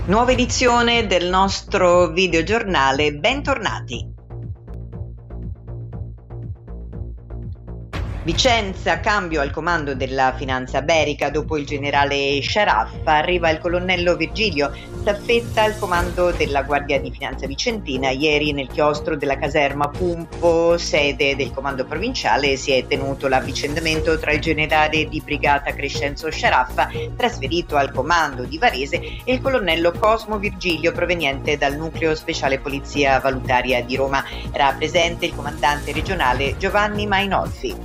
Nuova edizione del nostro videogiornale, bentornati! Vicenza, cambio al comando della finanza berica, dopo il generale Sharaf arriva il colonnello Virgilio, staffetta al comando della Guardia di Finanza Vicentina. Ieri nel chiostro della caserma Pumpo, sede del comando provinciale, si è tenuto l'avvicendamento tra il generale di brigata Crescenzo Sharaf, trasferito al comando di Varese, e il colonnello Cosmo Virgilio, proveniente dal nucleo speciale polizia valutaria di Roma. Era presente il comandante regionale Giovanni Mainolfi.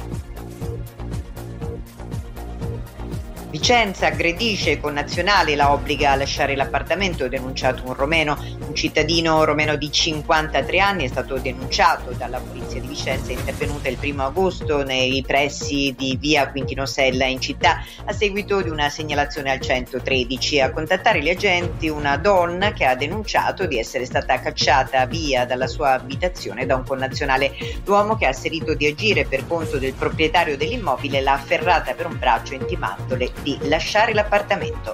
Vicenza aggredisce connazionale, la obbliga a lasciare l'appartamento, ha denunciato un romeno. Un cittadino romeno di 53 anni è stato denunciato dalla polizia di Vicenza, intervenuta il 1 agosto nei pressi di via Quintino Sella in città, a seguito di una segnalazione al 113. A contattare gli agenti una donna che ha denunciato di essere stata cacciata via dalla sua abitazione da un connazionale. L'uomo, che ha asserito di agire per conto del proprietario dell'immobile, l'ha afferrata per un braccio intimandole di lasciare l'appartamento.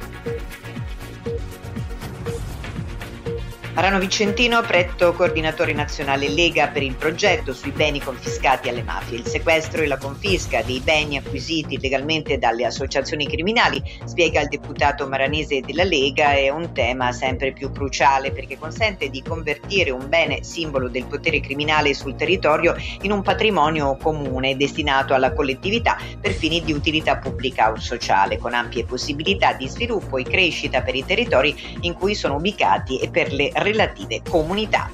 Marano Vicentino, pretto coordinatore nazionale Lega per il progetto sui beni confiscati alle mafie. Il sequestro e la confisca dei beni acquisiti illegalmente dalle associazioni criminali, spiega il deputato maranese della Lega, è un tema sempre più cruciale perché consente di convertire un bene simbolo del potere criminale sul territorio in un patrimonio comune destinato alla collettività per fini di utilità pubblica o sociale, con ampie possibilità di sviluppo e crescita per i territori in cui sono ubicati e per le relative comunità.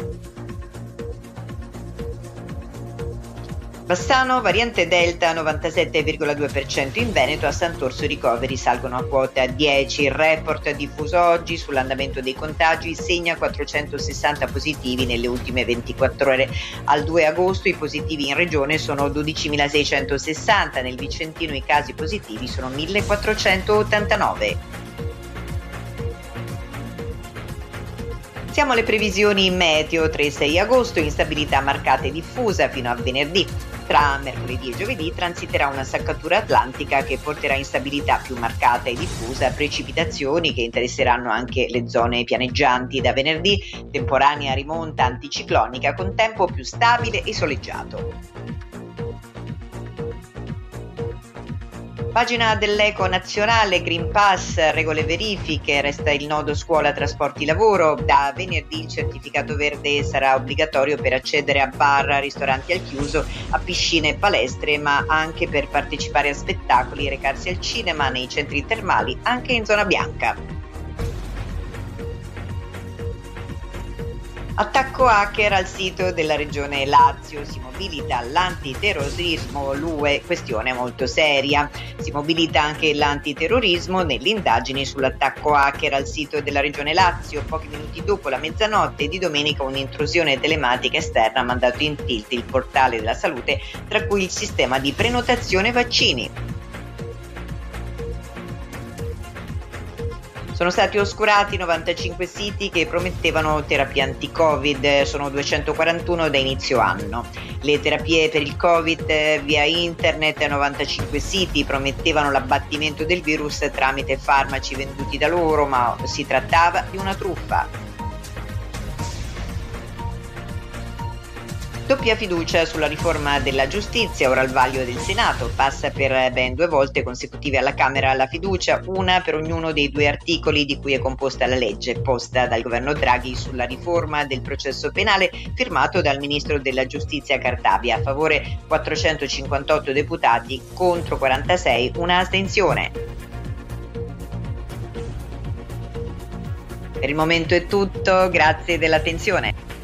Bassano, variante Delta 97,2% in Veneto, a Sant'Orso i ricoveri salgono a quota 10. Il report diffuso oggi sull'andamento dei contagi segna 460 positivi nelle ultime 24 ore. Al 2 agosto i positivi in regione sono 12.660, nel Vicentino i casi positivi sono 1.489. Siamo alle previsioni meteo. 3 e 6 agosto, instabilità marcata e diffusa fino a venerdì. Tra mercoledì e giovedì transiterà una saccatura atlantica che porterà instabilità più marcata e diffusa, precipitazioni che interesseranno anche le zone pianeggianti. Da venerdì temporanea rimonta anticiclonica con tempo più stabile e soleggiato. Pagina dell'Eco Nazionale, Green Pass, regole verifiche, resta il nodo scuola, trasporti, lavoro. Da venerdì il certificato verde sarà obbligatorio per accedere a bar, ristoranti al chiuso, a piscine e palestre, ma anche per partecipare a spettacoli e recarsi al cinema, nei centri termali, anche in zona bianca. Attacco hacker al sito della regione Lazio, si mobilita l'antiterrorismo, l'UE, questione molto seria. Si mobilita anche l'antiterrorismo nelle indagini sull'attacco hacker al sito della regione Lazio. Pochi minuti dopo la mezzanotte di domenica un'intrusione telematica esterna ha mandato in tilt il portale della salute, tra cui il sistema di prenotazione vaccini. Sono stati oscurati 95 siti che promettevano terapie anti-Covid, sono 241 da inizio anno. Le terapie per il Covid via internet, 95 siti promettevano l'abbattimento del virus tramite farmaci venduti da loro, ma si trattava di una truffa. Doppia fiducia sulla riforma della giustizia, ora al vaglio del Senato, passa per ben 2 volte consecutive alla Camera la fiducia, una per ognuno dei 2 articoli di cui è composta la legge, posta dal governo Draghi sulla riforma del processo penale, firmato dal ministro della giustizia Cartabia. A favore 458 deputati, contro 46, una astensione. Per il momento è tutto, grazie dell'attenzione.